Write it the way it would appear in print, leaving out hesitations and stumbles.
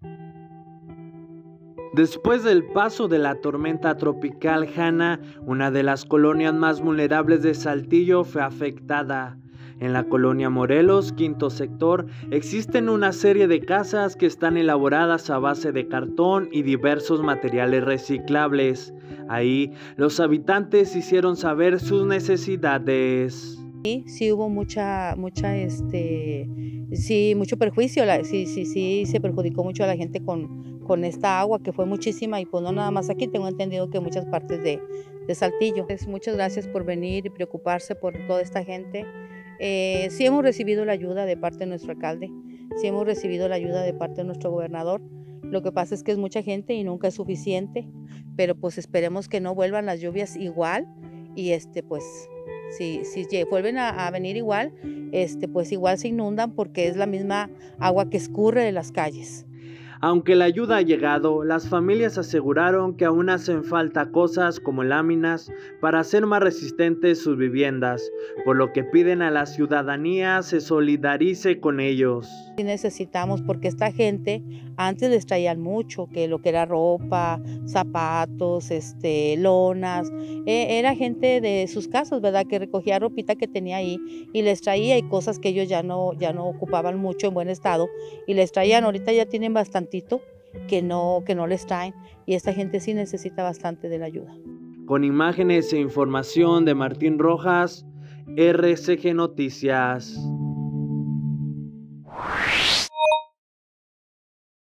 Después del paso de la tormenta tropical Hanna, una de las colonias más vulnerables de Saltillo fue afectada. En la colonia Morelos, quinto sector, existen una serie de casas que están elaboradas a base de cartón y diversos materiales reciclables. Ahí, los habitantes hicieron saber sus necesidades. Sí hubo sí, mucho perjuicio, sí, se perjudicó mucho a la gente con esta agua, que fue muchísima, y pues no nada más aquí, tengo entendido que en muchas partes de Saltillo. Muchas gracias por venir y preocuparse por toda esta gente. Sí hemos recibido la ayuda de parte de nuestro alcalde, sí hemos recibido la ayuda de parte de nuestro gobernador. Lo que pasa es que es mucha gente y nunca es suficiente, pero pues esperemos que no vuelvan las lluvias igual y pues si vuelven a venir igual, pues igual se inundan porque es la misma agua que escurre de las calles. Aunque la ayuda ha llegado, las familias aseguraron que aún hacen falta cosas como láminas para hacer más resistentes sus viviendas, por lo que piden a la ciudadanía se solidarice con ellos. Sí necesitamos, porque esta gente antes les traían mucho, que lo que era ropa, zapatos, lonas, era gente de sus casas, ¿verdad? Que recogía ropita que tenía ahí y les traía, y cosas que ellos ya no ocupaban mucho en buen estado y les traían. Ahorita ya tienen bastantito que no les traen, y esta gente sí necesita bastante de la ayuda. Con imágenes e información de Martín Rojas, RCG Noticias.